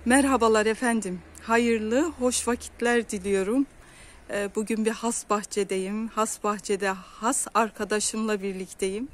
Merhabalar efendim. Hayırlı, hoş vakitler diliyorum. Bugün bir has bahçedeyim. Has bahçede has arkadaşımla birlikteyim.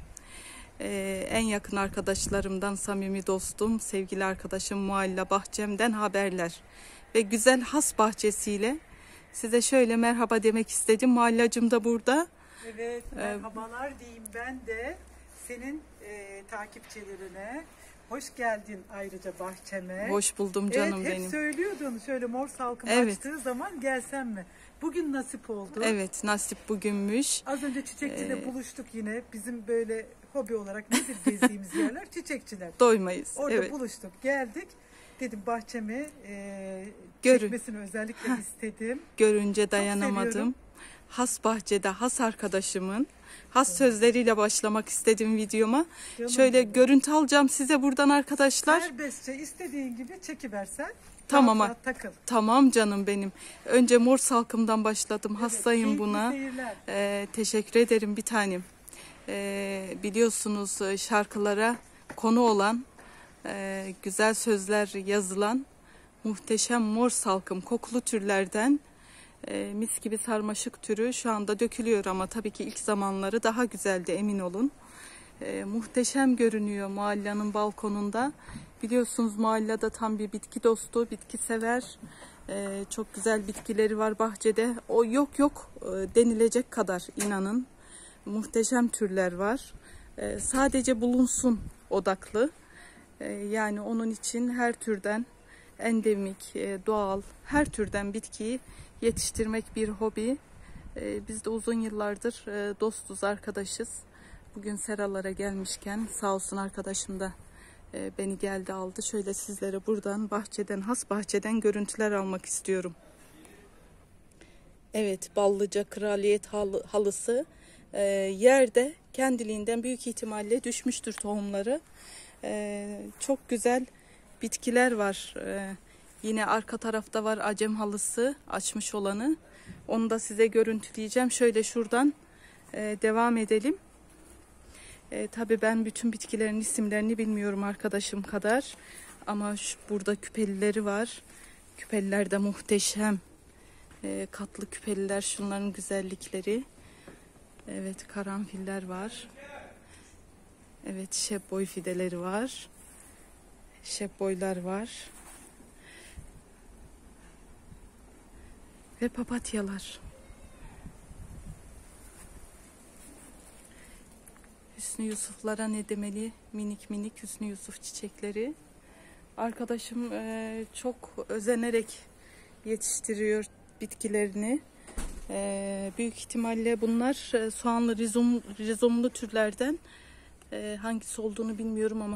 En yakın arkadaşlarımdan samimi dostum, sevgili arkadaşım Mualla bahçemden haberler. Ve güzel has bahçesiyle size şöyle merhaba demek istedim. Muallacığım da burada. Evet, merhabalar diyeyim ben de senin takipçilerine. Hoş geldin ayrıca bahçeme. Hoş buldum canım evet, hep benim. Söylüyordun şöyle mor salkım açtığı zaman gelsem mi? Bugün nasip oldu. Evet, nasip bugünmüş. Az önce çiçekçide buluştuk yine. Bizim böyle hobi olarak nedir gezdiğimiz yerler? Çiçekçiler. Doymayız. Orada buluştuk, geldik. Dedim bahçemi çekmesini özellikle istedim. Görünce dayanamadım. Has bahçede has arkadaşımın has sözleriyle başlamak istedim videoma. Şöyle benim. Görüntü alacağım size buradan arkadaşlar. Serbestçe istediğin gibi çekiversen. Tamam. Tamam canım benim. Önce mor salkımdan başladım. Evet, hastayım buna. Teşekkür ederim bir tanem. Biliyorsunuz şarkılara konu olan güzel sözler yazılan muhteşem mor salkım kokulu türlerden mis gibi sarmaşık türü şu anda dökülüyor ama tabii ki ilk zamanları daha güzeldi, emin olun. Muhteşem görünüyor Mualla'nın balkonunda. Biliyorsunuz Mualla'da tam bir bitki dostu, bitki sever. Çok güzel bitkileri var bahçede. O yok denilecek kadar, inanın. Muhteşem türler var. Sadece bulunsun odaklı. Yani onun için her türden endemik, doğal, her türden bitkiyi yetiştirmek bir hobi. Biz de uzun yıllardır dostuz, arkadaşız. Bugün seralara gelmişken sağ olsun arkadaşım da beni geldi aldı. Şöyle sizlere buradan bahçeden, has bahçeden görüntüler almak istiyorum. Evet, Ballıca kraliyet halısı yerde kendiliğinden büyük ihtimalle düşmüştür tohumları. Çok güzel bitkiler var. Yine arka tarafta var acem halısı açmış olanı. Onu da size görüntüleyeceğim. Şöyle şuradan devam edelim. Tabii ben bütün bitkilerin isimlerini bilmiyorum arkadaşım kadar. Ama burada küpelileri var. Küpeliler de muhteşem. Katlı küpeliler, şunların güzellikleri. Evet, karanfiller var. Evet, şebboy fideleri var. Şebboylar var. Ve papatyalar. Hüsnü Yusuf'lara ne demeli? Minik minik Hüsnü Yusuf çiçekleri. Arkadaşım çok özenerek yetiştiriyor bitkilerini. Büyük ihtimalle bunlar soğanlı rizomlu türlerden. Hangisi olduğunu bilmiyorum ama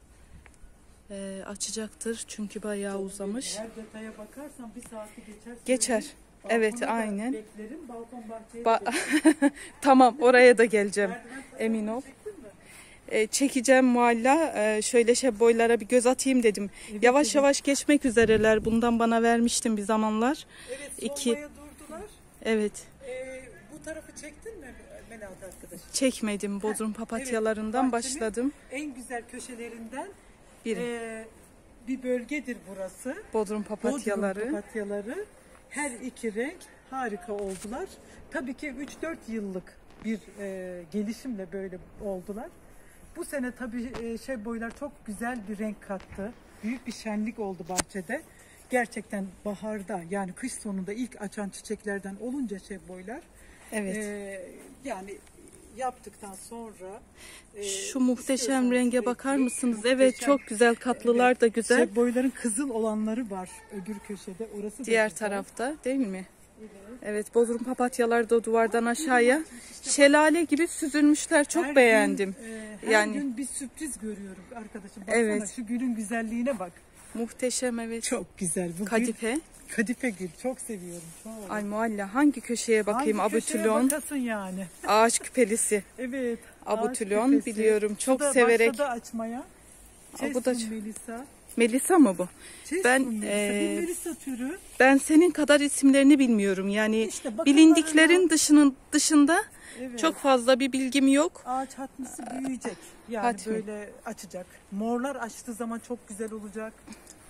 açacaktır çünkü bayağı uzamış. Her detaya bakarsan bir saati geçer. Evet, aynen. Beklerim, balkon bahçeye Tamam, oraya da geleceğim. Emin ol. Çekeceğim Mualla. Şöyle şebboylara bir göz atayım dedim. Evet, yavaş yavaş geçmek üzereler. Bundan bana vermiştin bir zamanlar. Evet, solmaya durdular. Evet. Bu tarafı çektin mi Melahat arkadaşım? Çekmedim. Bodrum papatyalarından evet, başladım. En güzel köşelerinden bir bölgedir burası. Bodrum papatyaları. Bodrum papatyaları. Her iki renk harika oldular. Tabii ki 3-4 yıllık bir gelişimle böyle oldular. Bu sene tabii şebboylar çok güzel bir renk kattı. Büyük bir şenlik oldu bahçede. Gerçekten baharda, yani kış sonunda ilk açan çiçeklerden olunca şebboylar. Evet. Yani yaptıktan sonra şu muhteşem renge bakar mısınız? Muhteşem. Evet, çok güzel, katlılar evet, da güzel. Şebboyların kızıl olanları var öbür köşede. Orası diğer tarafta değil mi? Evet, Bodrum papatyalar da duvardan aşağıya şelale gibi süzülmüşler. Çok her beğendim. Gün, her gün bir sürpriz görüyorum arkadaşım. Baksana, evet. Şu gülün güzelliğine bak. Muhteşem, evet. Çok güzel. Bu kadife. Gül, kadife gül. Çok seviyorum. Çok. Ay Mualla, hangi köşeye bakayım? Hangi Abutülon. köşeye bakasın yani? Ağaç küpelisi. Evet. Abutülon biliyorum. Çok severek. Başladı açmaya. Bu da Melisa. Melisa mı bu? Melisa türü. Ben senin kadar isimlerini bilmiyorum. Yani işte bilindiklerin dışında evet, çok fazla bir bilgim yok. Ağaç hatmisi büyüyecek. Yani böyle açacak. Morlar açtığı zaman çok güzel olacak.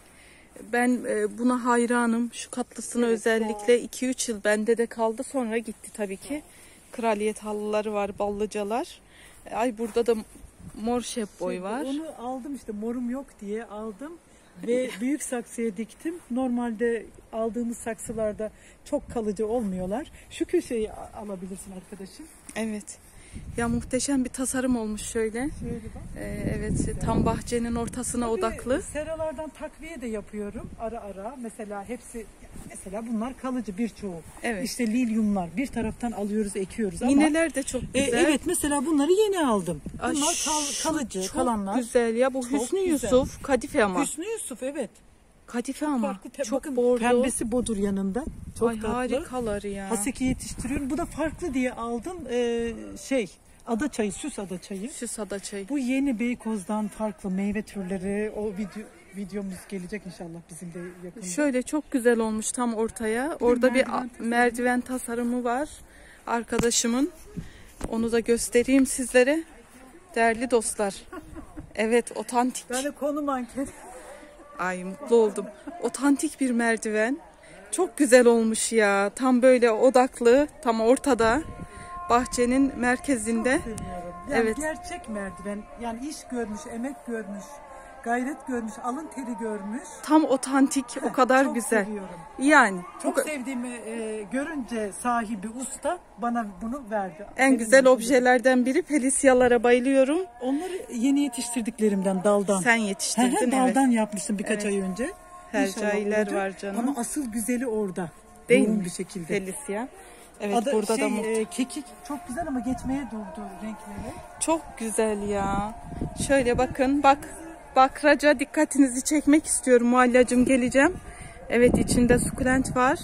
Ben buna hayranım. Şu katlısını Evet, özellikle 2-3 yıl bende de kaldı. Sonra gitti tabii ki. Kraliyet halıları var, ballıcalar. Ay burada da mor şebboy var. Onu aldım işte, morum yok diye aldım ve büyük saksıya diktim. Normalde aldığımız saksılarda çok kalıcı olmuyorlar. Şu köşeyi alabilirsin arkadaşım. Evet. Ya muhteşem bir tasarım olmuş şöyle. Şöyle bak. Evet, tam bahçenin ortasına Tabii odaklı. seralardan takviye de yapıyorum ara ara. Mesela bunlar kalıcı birçoğu. Evet. İşte lilyumlar bir taraftan alıyoruz, ekiyoruz ama Mineler de çok güzel. evet, mesela bunları yeni aldım. Ay, Bunlar şu kalıcı çok kalanlar. güzel ya. Bu Çok Hüsnü güzel. Yusuf, kadife ama. Hüsnü Yusuf, evet. Kadife ama. Farklı Çok bakın, bordo. pembesi bodur yanında. Çok Ay tatlı. harikalar ya. Haseki yetiştiriyorum. Bu da farklı diye aldım. Ada çayı, süs ada çayı. Şu sada çayı. Bu yeni Beykoz'dan farklı meyve türleri. O videomuz gelecek inşallah bizim de yakında. Şöyle çok güzel olmuş tam ortaya. Orada bir merdiven tasarımı var arkadaşımın. Onu da göstereyim sizlere. Değerli dostlar. Evet, otantik. Ben de konu mankeni. Ay mutlu oldum. Otantik bir merdiven. Çok güzel olmuş ya. Tam böyle odaklı, tam ortada. Bahçenin merkezinde. Seviyorum. Yani Evet. gerçek merdiven. Yani iş görmüş, emek görmüş, gayret görmüş, alın teri görmüş. Tam otantik, o kadar Çok güzel. seviyorum. Yani Çok sevdiğimi görünce sahibi usta bana bunu verdi. en güzel objelerden biri Felisyalara bayılıyorum. Onları yeni yetiştirdiklerimden daldan. Sen yetiştirdin, evet. Daldan yapmıştım birkaç Evet. ay önce. Hercailer İnşallah var canım. Ama asıl güzeli orada. Değil Yoğun mi? bir şekilde. Felisya. Evet, burada da kekik çok güzel ama geçmeye durdu renkleri. çok güzel ya. Şöyle bakın, bakraca dikkatinizi çekmek istiyorum. Muhallacım geleceğim. Evet, içinde sukulent var.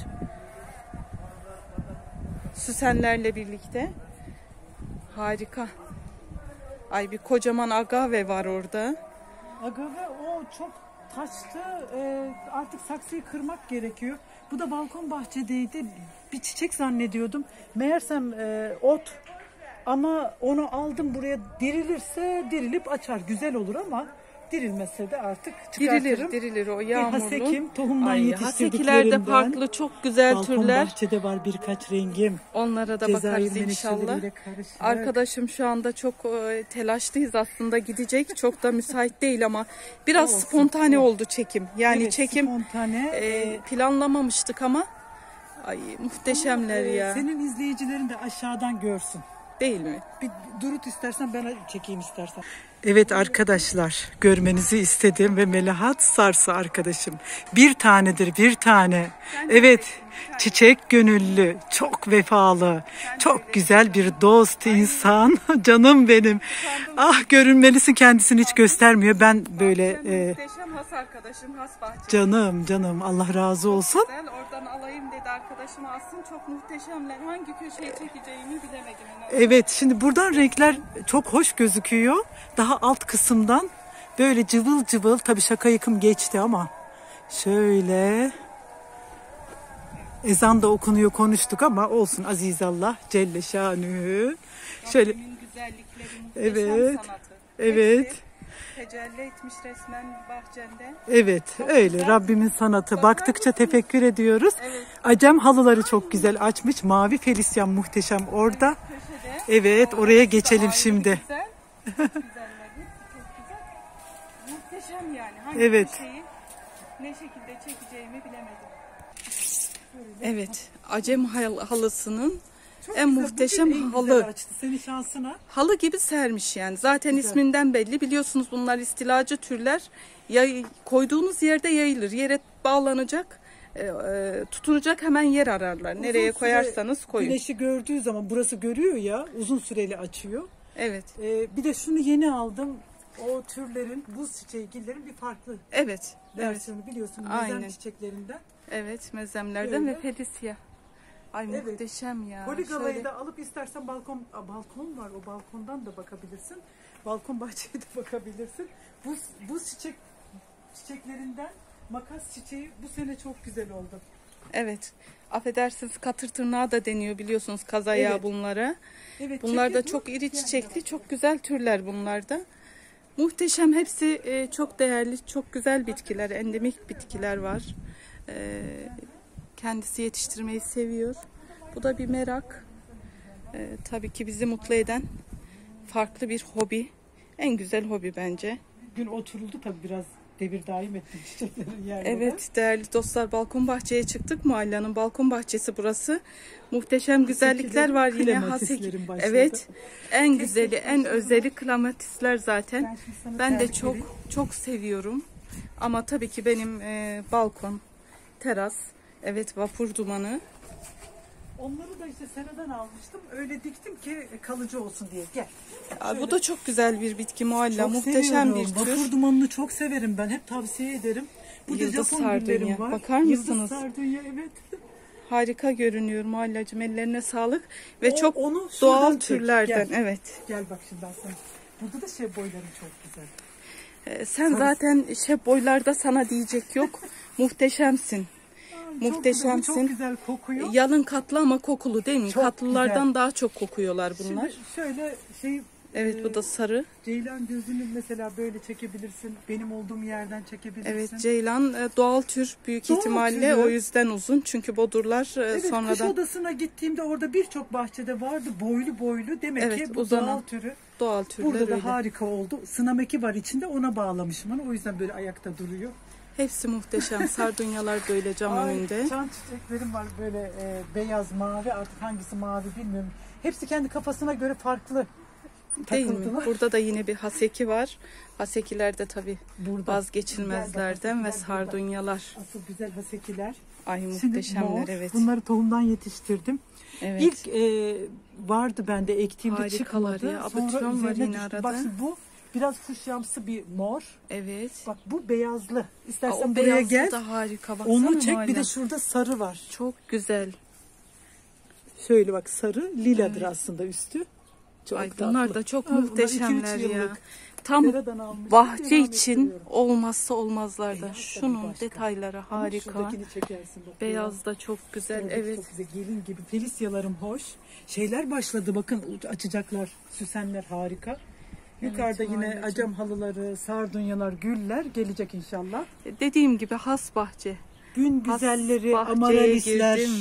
Süsenlerle birlikte. Harika. Ay, bir kocaman agave var orada. Agave o çok taştı. Artık saksıyı kırmak gerekiyor. Bu da balkon bahçedeydi. Bir çiçek zannediyordum. Meğersem ot. Ama onu aldım buraya, dirilirse dirilip açar. Güzel olur ama dirilmezse de artık çıkartırım. Dirilir o Bir yağmurlu. hasekim, tohumdan Ay, yetiştirdiklerimden. hasekiler de farklı, çok güzel Balkon türler. bahçede var birkaç rengim. Onlara da Cezayir bakarız inşallah. menekşeleriyle karışık. Arkadaşım şu anda çok telaşlıyız aslında, gidecek. Çok da müsait değil ama biraz Olsun. spontane oldu çekim. Yani Evet, çekim spontane. planlamamıştık ama ay muhteşemler ya. Senin izleyicilerin de aşağıdan görsün. Değil mi? Bir durut istersen, ben çekeyim istersen. Evet arkadaşlar, görmenizi istedim ve Melahat Sarsı arkadaşım. Bir tanedir, bir tane. Evet, çiçek gönüllü, çok vefalı, çok güzel bir dost insan. Canım benim. Ah, görünmelisin, kendisini hiç göstermiyor. Ben böyle Muhteşem has arkadaşım, has bahçe. canım Allah razı olsun. Ben oradan alayım dedi arkadaşım, alsın. Çok muhteşemler. Hangi köşeyi çekeceğimi bilemedim. Evet, şimdi buradan renkler çok hoş gözüküyor. Daha alt kısımdan böyle cıvıl cıvıl, tabii şaka yıkım geçti ama şöyle ezan da okunuyor, konuştuk ama olsun, azizallah Celle Şanühü. Şöyle Rabbimin güzellikleri, muhteşem evet. sanatı. Evet. Hepsi tecelli etmiş resmen bahçende. Evet, öyle Rabbimin sanatı. Baktıkça tefekkür ediyoruz. Evet. Acem halıları çok güzel açmış. Mavi Felisyan muhteşem orada. Köşede. Evet, oraya geçelim Ayrı şimdi. Güzel. Güzeller, çok güzel. Muhteşem yani. Hangi Evet. köşeyi ne şekilde çekeceğimi bilemedim. Evet, Acem halısının Çok en güzel, muhteşem bugün en güzel halı. açtı senin şansına. Halı gibi sermiş yani. Zaten Güzel. isminden belli. Biliyorsunuz bunlar istilacı türler. Koyduğunuz yerde yayılır. Yere bağlanacak, tutunacak, hemen yer ararlar. Nereye Uzun süre koyarsanız koyun. Güneşi gördüğü zaman, burası görüyor ya, uzun süreli açıyor. Evet. Bir de şunu yeni aldım. O türlerin, buz çiçeği gillerin bir farklı Evet. Evet. versiyonu, biliyorsun. Aynen. Mezem çiçeklerinden. Evet, mezemlerden Böyle. ve Felisya. Ay Evet. muhteşem ya. Poligalayı Şöyle- da alıp istersen balkon var, o balkondan da bakabilirsin. Balkon bahçeye de bakabilirsin. Buz çiçeklerinden makas çiçeği bu sene çok güzel oldu. Evet. Affedersiniz, katır tırnağı da deniyor biliyorsunuz, kaz ayağı Evet. bunlara. Evet, Bunlar da çekirdek çok iri yani. çiçekli, çok güzel türler bunlar da. Muhteşem, hepsi çok değerli, çok güzel bitkiler, endemik bitkiler var. Kendisi yetiştirmeyi seviyor. Bu da bir merak. Tabii ki bizi mutlu eden farklı bir hobi. En güzel hobi bence. Dün oturuldu tabii, biraz devir daim etti çiçeklerin yerleri. Evet değerli dostlar, balkon bahçeye çıktık. Mahallenin balkon bahçesi burası. Muhteşem güzellikler var yine. Klematislerin başladı. Evet. En güzeli, en özeli klematisler zaten. şimdi sana Ben de terlik çok vereyim. çok seviyorum. Ama tabii ki benim balkon, teras, evet, vapur dumanı. Onları da işte seneden almıştım. Öyle diktim ki kalıcı olsun diye. Gel. Bu da çok güzel bir bitki Mualla. Çok Muhteşem seviyorum. bir tür. Vapur dumanını çok severim ben. Hep tavsiye ederim. Burada Yıldız Japon sardunya. güllerim var. Bakar mısınız? Yıldız sardunya, evet. Harika görünüyor Muallacığım. Ellerine sağlık. Ve çok onu şuradan doğal çek. türlerden. Gel. Evet. Gel bak şimdi ben sana. Burada da şey boyları çok güzel. Sen zaten boylarda sana diyecek yok. Muhteşemsin. Muhteşemsin. Çok güzel kokuyor. Yalın katlı ama kokulu değil mi? Çok Katlılardan güzel. daha çok kokuyorlar bunlar. Şimdi şöyle şey, Evet, bu da sarı. ceylan gözünü mesela böyle çekebilirsin. Benim olduğum yerden çekebilirsin. Evet, ceylan doğal tür büyük Doğal ihtimalle, türü. o yüzden uzun. Çünkü bodurlar Evet, kuş sonradan odasına gittiğimde orada birçok bahçede vardı boylu boylu. Demek Evet, ki bu uzanan. doğal türü. doğal türler Burada da öyle. harika oldu. Sınameki var içinde, ona bağlamışım onu. O yüzden böyle ayakta duruyor. Hepsi muhteşem. Sardunyalar böyle cam önünde. Çan çiçeklerim var böyle beyaz, mavi, artık hangisi mavi bilmiyorum. Hepsi kendi kafasına göre farklı Değil mi? takıldılar. Burada da yine bir haseki var. Hasekiler de tabii Burada. vazgeçilmezlerden ve Güzel, burada. sardunyalar. Asıl güzel hasekiler. Ay Şimdi muhteşemler, mor, evet. bunları tohumdan yetiştirdim. Evet. İlk vardı bende, ektiğimde Harikalar çıkmadı. ya. Sonra Abatyon var üzerine yine düştü. arada. Bak şimdi bu biraz fuşyamsı bir mor. Evet. Bak bu beyazlı. İstersen O buraya beyazlı gel. da harika. Baksana Onu çek, bir Mualla. de şurada sarı var. Çok güzel. Şöyle bak, sarı liladır aslında üstü. Çok Ay tatlı. bunlar da çok Bunlar muhteşemler 2-3 ya. yıllık. Tam Nereden almıştım? bahçe Devam için ettiriyorum. olmazsa olmazlardan. Beyaz da bir Şunun başka. detayları Ama harika. şuradakini çekersin bak. Beyaz da çok güzel. Şuradaki Evet. Çok güzel. Gelin gibi. Felisyalarım hoş. Şeyler başladı bakın, açacaklar. Süsenler harika. Yukarıda yine Muallacığım. acam halıları, sardunyalar, güller gelecek inşallah. Dediğim gibi has bahçe. Gün güzelleri, bahçeye amaralisler girdim.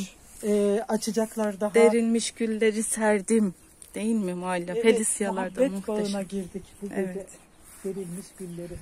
açacaklar daha. Derilmiş gülleri serdim. Değil mi Mualla? Evet, Felisyalar da muhabbet bağına muhteşem. girdik bu gece. Evet. Verilmiş gülleri.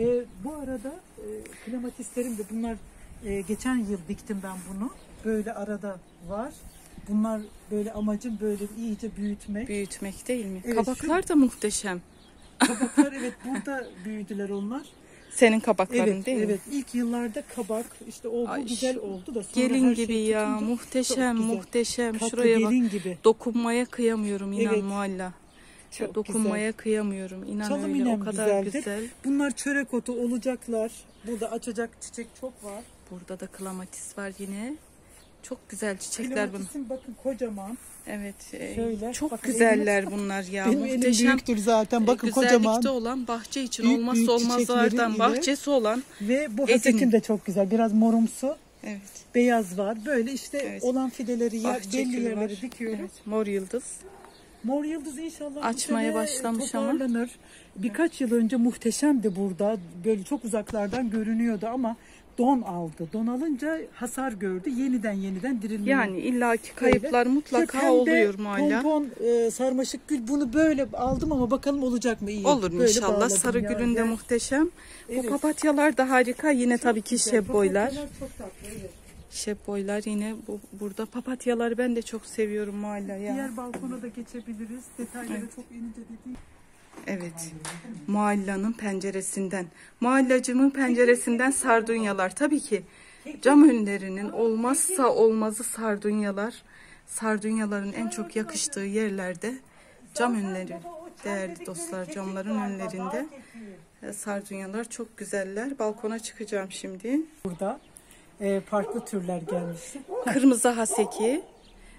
Bu arada klematislerim de bunlar, geçen yıl diktim ben bunu. Böyle arada var. Bunlar böyle, amacım böyle iyice büyütmek. Büyütmek değil mi? Evet, Kabaklar da muhteşem. Kabaklar, evet, burada büyüdüler onlar. Senin kabakların Evet, değil mi? evet. İlk yıllarda kabak, işte o bu Ay, güzel oldu da sonra Gelin her gibi şey ya. tutunca Muhteşem, çok güzel. muhteşem. Tatlı Şuraya bak. gelin gibi. Dokunmaya kıyamıyorum inan Evet. Mualla. Çok Dokunmaya kıyamıyorum. İnan Çalım öyle. inem O kadar güzeldir. güzel. Bunlar çörek otu olacaklar. Burada açacak çiçek çok var. Burada da klamatis var yine. Çok güzel çiçekler bunlar. Klimatisin bakın kocaman. Evet. Şöyle, çok bakın güzeller bunlar ya. Benim elim Muhteşem. büyüktür zaten. Bakın Güzellikte kocaman. olan, bahçe için Büyük olmazsa büyük olmazlardan, çiçekleri bahçesi olan. Ve bu Edin. hasekim de çok güzel. Biraz morumsu. Evet. Beyaz var. Böyle işte Evet. olan fideleri Bahçe belli gülü yerlere var. dikiyorum. Evet, mor yıldız. Mor yıldız inşallah Açmaya bu sene başlamış ama. toparlanır. Birkaç yıl önce muhteşemdi burada. Böyle çok uzaklardan görünüyordu ama don aldı. Don alınca hasar gördü. Yeniden dirilmeye. Yani illaki kayıplar Böyle. mutlaka Pembe, oluyor Mualla. Pompon sarmaşık gül, bunu böyle aldım ama bakalım olacak mı? İyi. Olur Böyle inşallah. bağladım Sarı ya. gülün de Yani muhteşem. Evet. Bu papatyalar da harika. Yine tabii ki güzel. şebboylar. Papatyalar çok tatlı, evet. Şebboylar yine burada. Papatyaları ben de çok seviyorum Mualla ya. Diğer balkona da geçebiliriz. Detayları çok ince dediğim. Evet. Mualla'nın penceresinden. Muallacımın penceresinden sardunyalar. Tabii ki cam önlerinin olmazsa olmazı sardunyalar. Sardunyaların en çok yakıştığı yerlerde cam önleri. Değerli dostlar, camların önlerinde sardunyalar çok güzeller. Balkona çıkacağım şimdi. Burada farklı türler gelmişti. Kırmızı haseki,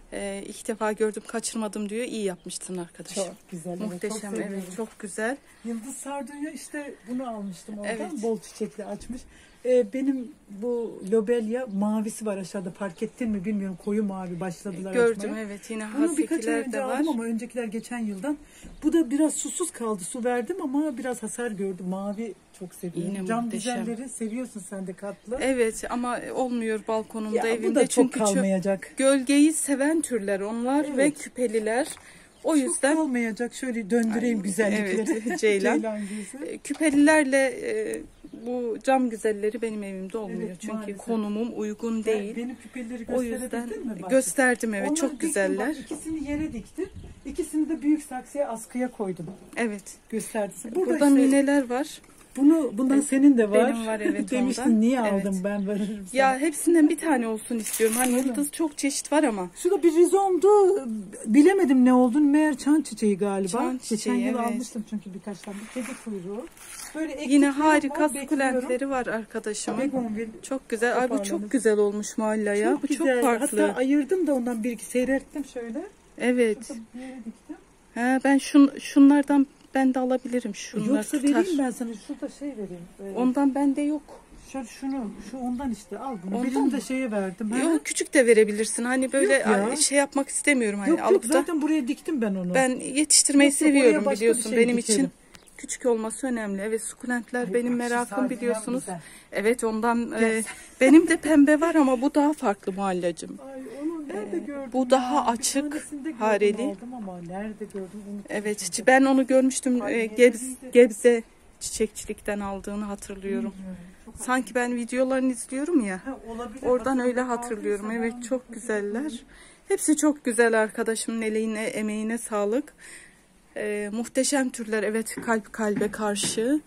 İlk defa gördüm, kaçırmadım diyor. İyi yapmışsın arkadaşım. Çok güzel. Muhteşem, çok evet, çok güzel. Yıldız sardunya işte bunu almıştım oradan. Evet. Bol çiçekli açmış. Benim bu lobelia mavisi var aşağıda, fark ettin mi bilmiyorum, koyu mavi başladılar Gördüm, açmaya. evet, yine Bunu birkaç ay hasekiler önce de var. aldım ama öncekiler geçen yıldan. Bu da biraz susuz kaldı. Su verdim ama biraz hasar gördü. Mavi çok seviyorum. Yine Cam muhteşem. güzelleri seviyorsun sen de, katlı. Evet ama olmuyor balkonumda, Ya, evimde. bu da çok Çünkü kalmayacak. gölgeyi seven türler onlar, Evet. ve küpeliler. O Çok yüzden kalmayacak. Şöyle döndüreyim güzellikleri. evet, Ceylan. Gözü. Küpelilerle bu cam güzelleri benim evimde olmuyor. Evet, Çünkü maalesef. konumum uygun değil. Benim küpeleri O yüzden gösterebildin mi? Bahçe? gösterdim, evet, Onları çok diktim, güzeller. bak, ikisini yere diktim. İkisini de büyük saksıya, askıya koydum. Evet. Gösterdi. Burada işte, mineler var. bundan senin de var. Benim var, evet, Demiştin ondan. niye Evet. aldım ben, veririm sana. Ya hepsinden bir tane olsun istiyorum. Hani Öyle mi? yıldız çok çeşit var ama. Şurada bir rizomdu. Bilemedim ne olduğunu. Meğer çan çiçeği galiba. Çan çiçeği, Geçen yıl evet. almıştım çünkü birkaç tane. Kedi kuyruğu. Böyle Yine ektiklerim harika var, bekliyorum. sukulentleri var arkadaşımın. Begonvil. Çok güzel. Ay bu Toparlanır. çok güzel olmuş Mualla ya. Çok Bu güzel. çok farklı. Hatta ayırdım da ondan bir iki seyrettim şöyle. Evet. Şurada bir yere diktim. Ha, ben şunlardan ben de alabilirim. Şunlar Yoksa tutar. vereyim ben sana. Şurada şey vereyim. Ondan bende yok. Şöyle şu ondan işte al bunu. Ondan Birini de mı? şeye verdim. Ha? Yok, küçük de verebilirsin. Hani böyle Yok ya. şey yapmak istemiyorum. Hani Yok yok, alıp da. zaten buraya diktim ben onu. Ben yetiştirmeyi Yok, yok, oraya seviyorum, başka bir biliyorsun. şey Benim dikerim. için küçük olması önemli. Evet, sukulentler Ay, benim bak şu merakım, sardunya biliyorsunuz. güzel. Evet, ondan Yes. benim de pembe var ama bu daha farklı Muhallacığım. Ay onu nerede gördüm? bu daha ya? Bir açık, tanesinde gördüm, hareli. aldım ama nerede gördüm unuttum. Evet, ben onu görmüştüm. Ay, Gebze çiçekçilikten aldığını hatırlıyorum. Sanki ben videolarını izliyorum ya. Ha, olabilir. Oradan öyle Hatırladım, hatırlıyorum. aldıysa Evet, ben çok güzeller. Hepsi çok güzel arkadaşımın eline, emeğine sağlık. Muhteşem türler. Evet, kalp kalbe karşı.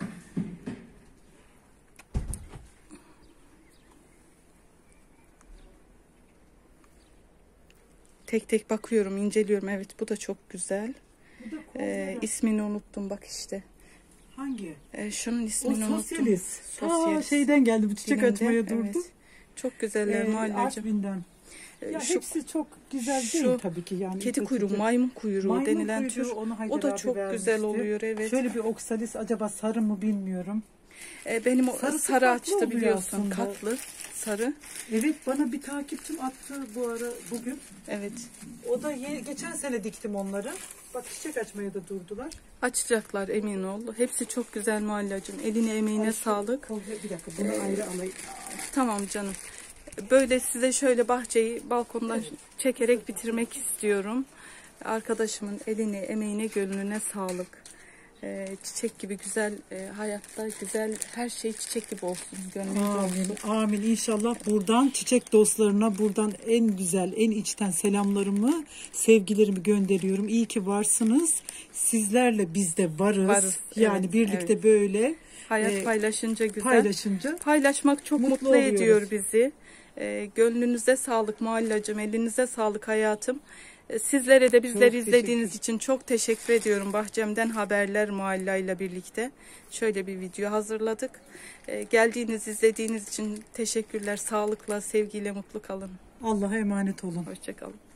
Tek tek bakıyorum, inceliyorum. Evet, bu da çok güzel. Bu da kozları. İsmini unuttum bak işte. Hangi? Şunun O ismini unuttum. sosyalist. Sosyalist. Şeyden geldi, bu çiçek Dilinde, açmaya durdu. evet. Çok güzeller Muhallacığım. Artvin'den. Ya Şu hepsi çok güzel şu değil tabii ki yani. kedi İşte kuyruğu, çiçek- maymun kuyruğu Maymun denilen kuyruğu, tür. onu Haydar O da abi çok vermişti. güzel oluyor, evet. Şöyle bir oksalis, acaba sarı mı bilmiyorum. Benim o Sarısı sarı katlı açtı, oluyor biliyorsun. aslında. Katlı, sarı. Evet, bana bir takipçim attı bu ara bugün. Evet. O da geçen sene diktim onları. Bak çiçek açmaya da durdular. Açacaklar, emin ol. Hepsi çok güzel Muhallacığım. Eline emeğine Ay, şu sağlık. Bir dakika, bunu ayrı alayım. Tamam canım. Böyle size şöyle bahçeyi balkondan çekerek bitirmek istiyorum. Arkadaşımın eline, emeğine, gönlüne sağlık. Çiçek gibi güzel, hayatta güzel, her şey çiçek gibi olsun. Gönlünüzde olsun. Amin, amin. İnşallah buradan çiçek dostlarına buradan en güzel, en içten selamlarımı, sevgilerimi gönderiyorum. İyi ki varsınız. Sizlerle biz de varız. Yani evet, birlikte evet. böyle Hayat paylaşınca güzel. paylaşınca Paylaşmak çok mutlu oluyoruz. ediyor bizi. Gönlünüze sağlık Muhallacığım, elinize sağlık hayatım. Sizlere de bizleri Çok izlediğiniz teşekkür. için çok teşekkür ediyorum. Bahçemden Haberler Muhalla ile birlikte şöyle bir video hazırladık. Geldiğiniz, izlediğiniz için teşekkürler. Sağlıkla, sevgiyle mutlu kalın. Allah'a emanet olun. Hoşça kalın.